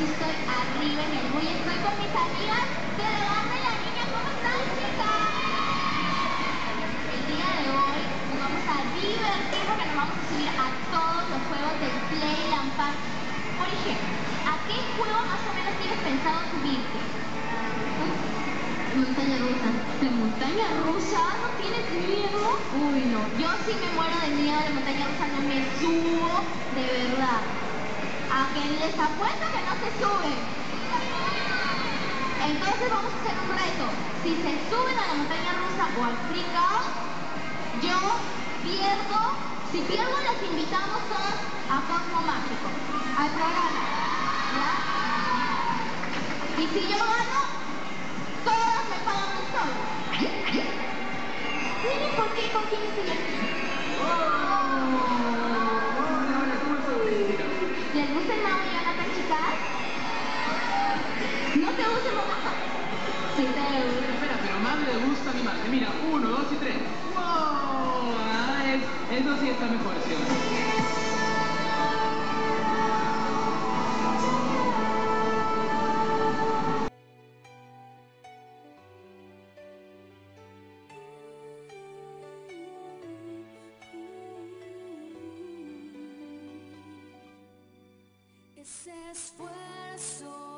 estoy arriba en el bus y estoy con mis amigas de Debajo de la Niña. ¿Cómo están, chicas? El día de hoy nos vamos a divertir porque nos vamos a subir a todos los juegos del Playland Park. Por ejemplo, ¿a qué juego más o menos tienes pensado subirte? Montaña rusa. ¿De montaña rusa? ¿No tienes miedo? Uy, no. Yo sí me muero de miedo de montaña rusa, no me subo, de verdad. A que les apuesto que no se suben. Entonces vamos a hacer un reto. Si se suben a la montaña rusa o al freak out, yo pierdo. Si pierdo, las invitamos todas a Cosmo Mágico, al programa. ¿Ya? Y si yo gano, todas me pagan un sol. Miren por qué, con quién estoy aquí. Hola, ¿cómo estás? ¿Les gusta el mago Jonathan, chicas? ¿No te gusta el mago? Sí te gusta. Espera, pero más le gusta animarse. Mira, 1, 2 y 3. ¡Wow! Eso sí está mejor, ¿sí o no? Ese esfuerzo